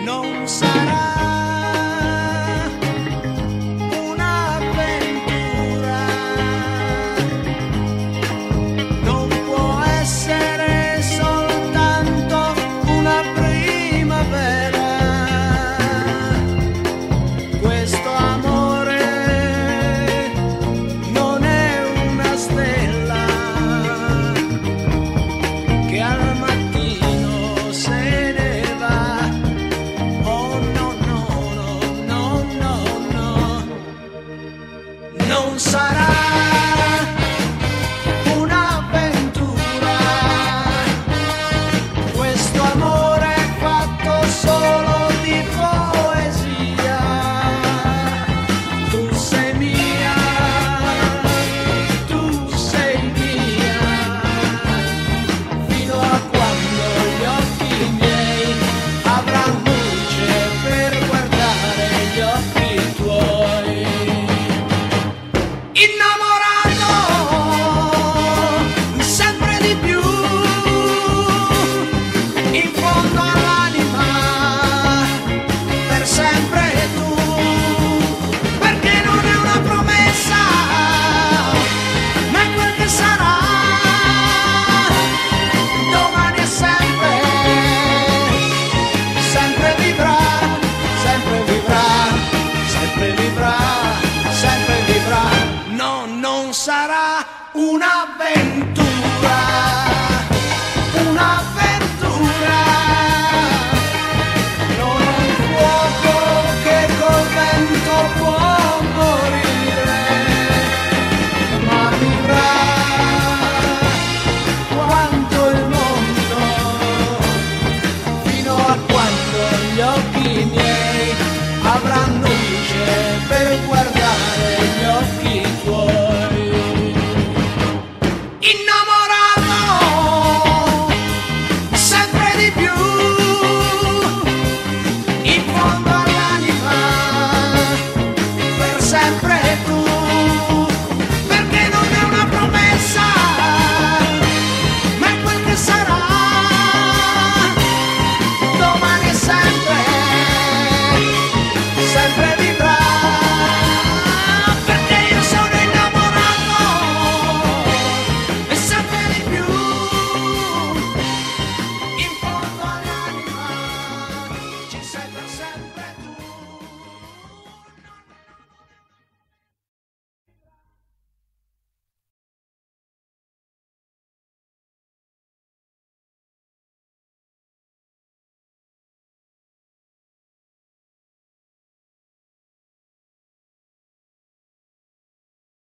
non sarà un'avventura, non può essere soltanto una primavera. Questo amore non è una stella che al mattino se ne va. Oh no, no, no, no, no, no. Non sarà un'avventura. Questo amore è fatto solo di poesia. Tu sei mia, tu sei mia, fino a quando gli occhi miei avranno luce per guardare gli occhi tuoi. Innamorato sempre di più, in fondo all'anima, per sempre.